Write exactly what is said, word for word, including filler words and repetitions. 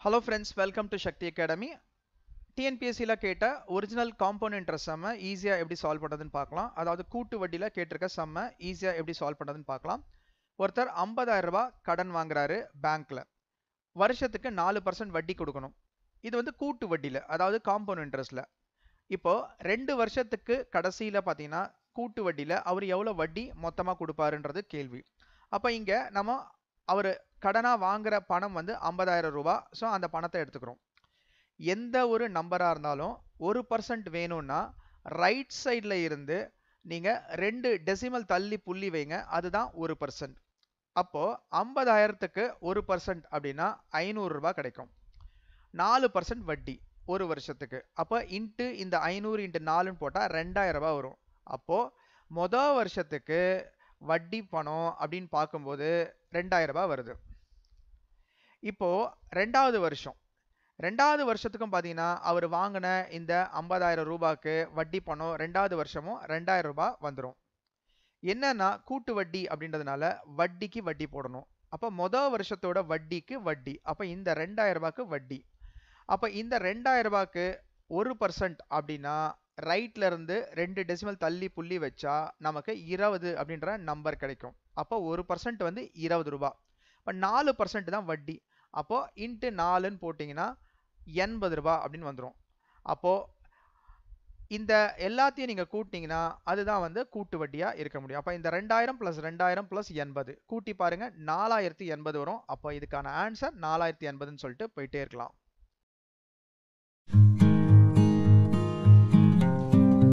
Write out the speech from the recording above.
Hello friends, welcome to Shakthii Academy. T N P S C la கேட்ட original compound interest சம்ம ஈஸியா எப்படி solve பண்றதுன்னு பார்க்கலாம். அதாவது கூட்டு வட்டியில கேட்டிருக்க சம்ம ஈஸியா எப்படி சால்வ் பண்றதுன்னு பார்க்கலாம். ஒருத்தர் ஐம்பதாயிரம் ரூபாய் கடன் வாங்குறாரு பேங்க்ல. வருஷத்துக்கு நாலு பர்சன்ட் வட்டி கொடுக்கணும். இது வந்து கூட்டு வட்டியில, அதாவது காம்பவுண்ட் இன்ட்ரெஸ்ட்ல. இப்போ ரெண்டு வருஷத்துக்கு கடைசியில பாத்தீங்கன்னா கூட்டு வட்டியில அவர் எவ்வளவு வட்டி மொத்தமா கொடுப்பாருன்றது கேள்வி. அப்ப இங்க நம்ம அவர் கடனா வாங்குற பணம் வந்து ஐம்பதாயிரம் ரூபாய். ஸோ அந்த பணத்தை எடுத்துக்கிறோம். எந்த ஒரு நம்பரா இருந்தாலும் ஒரு பர்சன்ட் வேணும்னா ரைட் சைட்ல இருந்து நீங்க ரெண்டு டெசிமல் தள்ளி புள்ளி வைங்க. அதுதான் ஒரு பர்சன்ட். அப்போ ஐம்பதாயிரத்துக்கு ஒரு பர்சன்ட் அப்படின்னா ஐநூறு ரூபாய் கிடைக்கும். நாலு பர்சன்ட் வட்டி ஒரு வருஷத்துக்கு. அப்போ இன்ட்டு இந்த ஐநூறு இன்ட்டு நாலுன்னு போட்டா ரெண்டாயிரம் ரூபாய் வரும். அப்போ மொதல் வருஷத்துக்கு வட்டி பணம் அப்படின்னு பார்க்கும்போது ரெண்டாயிரம் ரூபாய் வருது. இப்போ ரெண்டாவது வருஷம் ரெண்டாவது வருஷத்துக்கும் பாத்தீங்கன்னா அவர் வாங்கின இந்த ஐம்பதாயிரம் ரூபாய்க்கு வட்டி பணம் ரெண்டாவது வருஷமும் ரெண்டாயிரம் ரூபாய் வந்துடும். என்னன்னா கூட்டு வட்டி அப்படின்றதுனால வட்டிக்கு வட்டி போடணும். அப்ப முதல் வருஷத்தோட வட்டிக்கு வட்டி. அப்ப இந்த ரெண்டாயிரம் ரூபாய்க்கு வட்டி. அப்ப இந்த ரெண்டாயிரம் ரூபாய்க்கு ஒரு பர்சன்ட் அப்படின்னா ரைட்ல இருந்து ரெண்டு டெசிமல் தள்ளி புள்ளி வச்சா நமக்கு இருபது அப்படின்ற நம்பர் கிடைக்கும். அப்போ ஒரு பர்சன்ட் வந்து இருபது ரூபாய். இப்போ நாலு பர்சன்ட் தான் வட்டி. அப்போ இன்ட்டு நாலுன்னு போட்டிங்கன்னா எண்பது ரூபாய் அப்படின்னு வந்துடும். அப்போ இந்த எல்லாத்தையும் நீங்க கூட்டிங்கன்னா அதுதான் வந்து கூட்டு வட்டியா இருக்க முடியும். அப்போ இந்த ரெண்டாயிரம் பிளஸ் ரெண்டாயிரம் பிளஸ் எண்பது கூட்டி பாருங்க நாலாயிரத்தி எண்பது வரும். அப்போ இதுக்கான ஆன்சர் நாலாயிரத்தி எண்பதுன்னு சொல்லிட்டு போயிட்டே இருக்கலாம்.